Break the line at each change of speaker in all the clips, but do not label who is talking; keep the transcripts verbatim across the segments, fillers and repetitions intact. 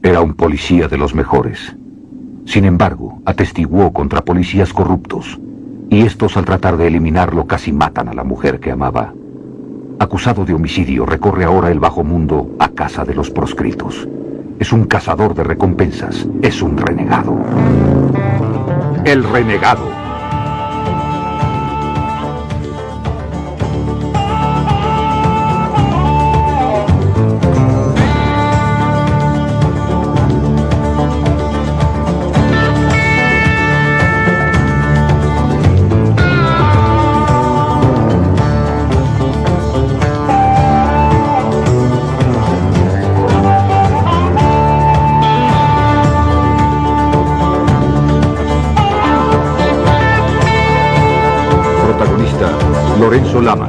Era un policía de los mejores. Sin embargo, atestiguó contra policías corruptos, y estos, al tratar de eliminarlo, casi matan a la mujer que amaba. Acusado de homicidio, recorre ahora el bajo mundo a casa de los proscritos. Es un cazador de recompensas, es un renegado. El renegado. Lorenzo Lamas.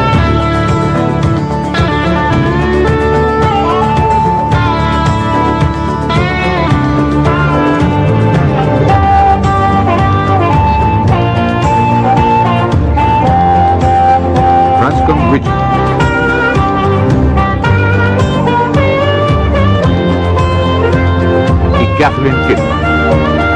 Branscombe Richard. Y Kathleen Kidman.